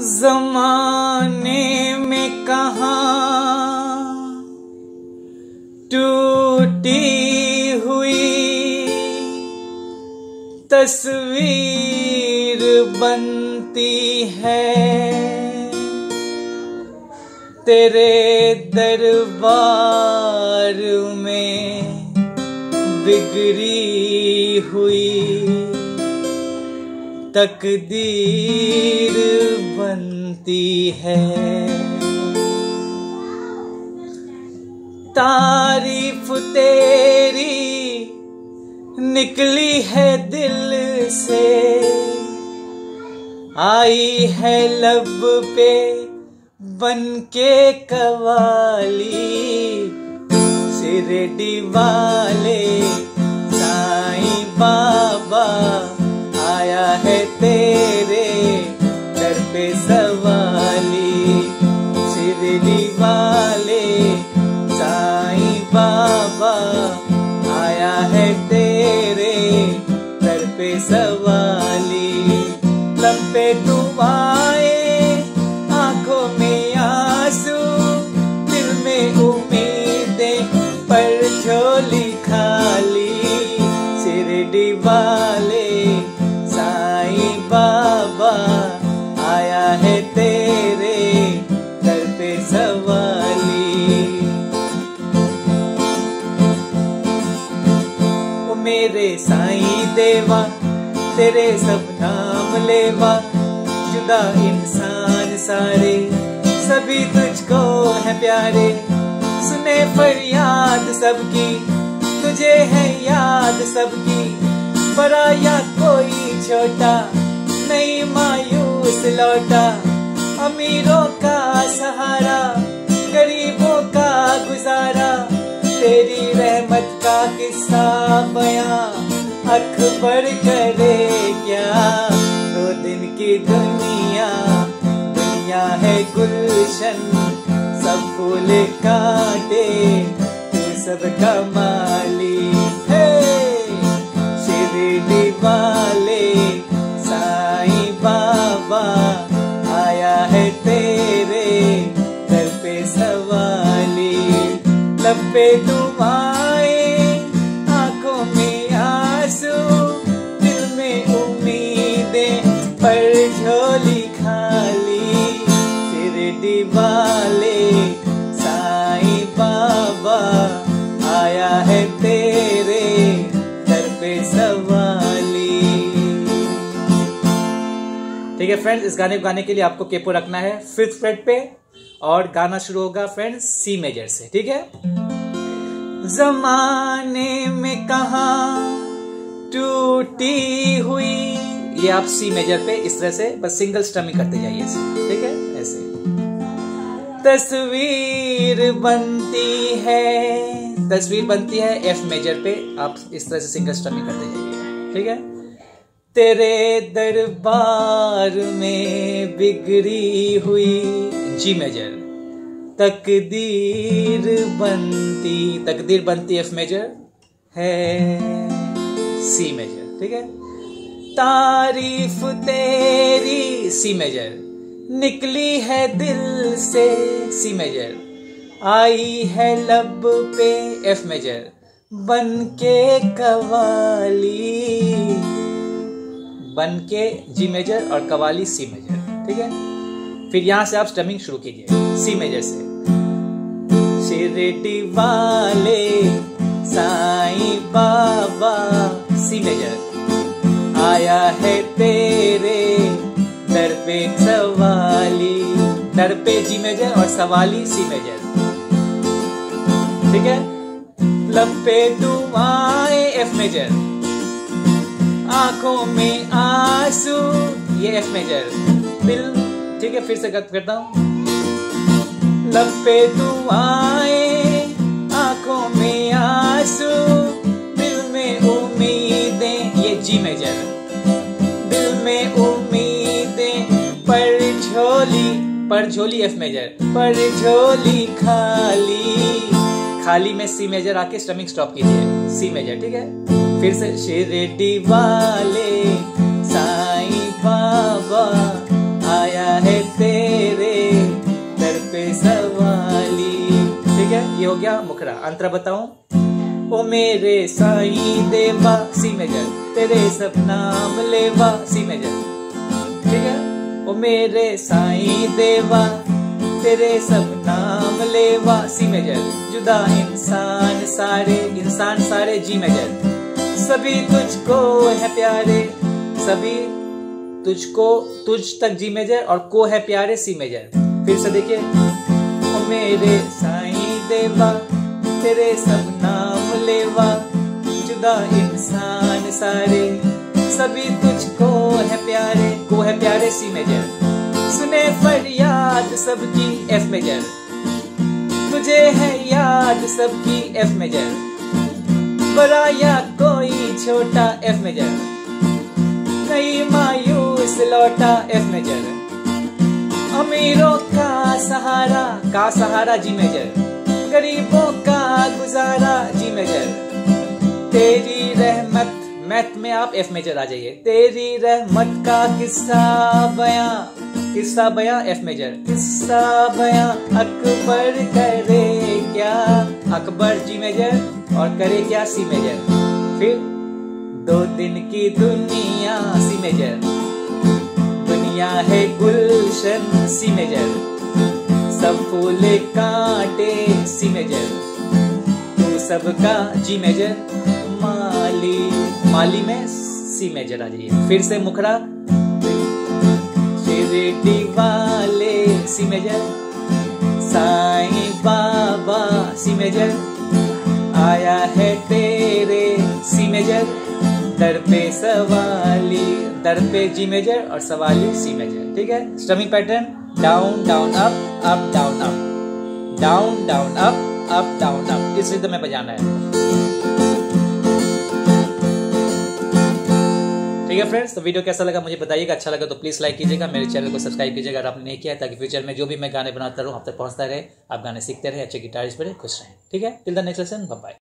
ज़माने में कहाँ टूटी हुई तस्वीर बनती है, तेरे दरबार में बिगड़ी हुई तकदीर बनती है। तारीफ तेरी निकली है दिल से, आई है लब पे बनके कवाली। शिरडी वाले साईं बाबा आया है तेरे दर पे सवाली। शिरडी वाले साईं बाबा आया है तेरे दर पे सवाली। लब पे दुआएं, आंखों में आंसू, दिल में उम्मीदें पर झोली खाली। शिरडी वाले साईं बाबा आया है तेरे दर पे सवाली। ओ मेरे साईं देवा तेरे सब नाम लेवा, जुदा इंसान सारे सभी तुझको है प्यारे। सुने फरियाद सबकी, तुझे है याद सबकी, बड़ा या कोई छोटा नहीं मायूस लौटा। अमीरों का सहारा, गरीबों का गुजारा, तेरी रहमत का किस्सा बयां अकबर करे क्या। दो दिन की दुनिया, दुनिया है गुलशन, सब फूल काटे तू सबका माली है। शिरडी वाले साईं बाबा आया है तेरे दर पे सवाली। लब पे दुआएं, आंखों में आंसू, दिल में उम्मीदें पर झोली खाली। शिरडी वाले साईं बाबा आया है तेरे दर पे सवाली। ठीक है फ्रेंड्स, इस गाने को गाने के लिए आपको केपो रखना है 5th फ्रेट पे और गाना शुरू होगा फ्रेंड्स सी मेजर से। ठीक है। जमाने में कहाँ टूटी हुई, ये आप सी मेजर पे इस तरह से बस सिंगल स्ट्रमिंग करते जाइए। ठीक है, ऐसे तस्वीर बनती है, तस्वीर बनती है एफ मेजर पे, आप इस तरह से सिंगल स्ट्रमिंग करते जाइए। ठीक है। तेरे दरबार में बिगड़ी हुई जी मेजर तकदीर बनती, तकदीर बनती एफ मेजर है सी मेजर। ठीक है। तारीफ तेरी सी मेजर निकली है दिल से सी मेजर, आई है लब पे एफ मेजर बनके कवाली। बनके जी मेजर और कवाली सी मेजर। ठीक है। फिर यहां से आप स्ट्रमिंग शुरू कीजिए सी मेजर से। शिरडी वाले साईं बाबा सी मेजर आया है तेरे दर पे सवाली। दर पे जी मेजर और सवाली सी मेजर। ठीक है। लब पे दुआएं एफ मेजर, आंखों में आंसू ये एफ मेजर, दिल। ठीक है, फिर से करता हूं। लब पे दुआएं, आंखों में आंसू, दिल में उम्मीदें ये जी मेजर, दिल में उम्मीदें पर झोली एफ मेजर, पर झोली खाली। खाली में सी मेजर आके स्ट्रमिंग स्टॉप कीजिए सी मेजर। ठीक है। फिर से शिरडी वाले साईं बाबा आया है। मुखरा अंतरा बताऊं। ओ मेरे साईं देवा सी मेजर, तेरे सब नाम लेवा सी मेजर, ठीक है। ओ मेरे साईं देवा तेरे सब नाम लेवा सी मेजर, जुदा इंसान सारे जी मेजर, सभी तुझको है प्यारे, सभी तुझको तुझ तक जी मेजर और को है प्यारे सी मेजर। फिर से देखिए, ओ मेरे साईं देवा तेरे सब नाम लेवा, जुदा इंसान सारे सभी तुझको है प्यारे, को है प्यारे सी मेजर, सुने फरियाद सबकी एफ मेजर, तुझे है याद सबकी एफ मेजर, बड़ा या कोई छोटा एफ मेजर, कहीं मायूस लौटा एफ मेजर, अमीरों का सहारा जी मेजर, गरीबों का गुजारा जी मेजर, तेरी रहमत मैथ में आप एफ मेजर आ जाइए, तेरी रहमत का किस्सा बयां एफ मेजर, किस्सा बयां अकबर करे क्या, अकबर जी मेजर और करे क्या सी मेजर। फिर 2 दिन की दुनिया सी मेजर, दुनिया है गुलशन सी मेजर, सब फूल कांटे सी मेजर, तू सबका जी मेजर, माली में सी मेजर आ जाइए। फिर से मुखरा, शिरडी वाले C major, Sai Baba C major, आया है तेरे सी मेजर, दर पे जी मेजर और सवाली सी मेजर, ठीक है। Strumming pattern down down up up down up, down down up down up, इस रिदम में बजाना है, ठीक है फ्रेंड्स। तो वीडियो कैसा लगा मुझे बताइएगा, अच्छा लगा तो प्लीज लाइक कीजिएगा, मेरे चैनल को सब्सक्राइब कीजिएगा अगर आपने नहीं किया है, ताकि फ्यूचर में जो भी मैं गाने बनाता रहूं आप तक पहुंचता रहे, आप गाने सीखते रहे, अच्छे गिटारिस्ट बने, खुश रहें, ठीक है। Till the next lesson, bye bye.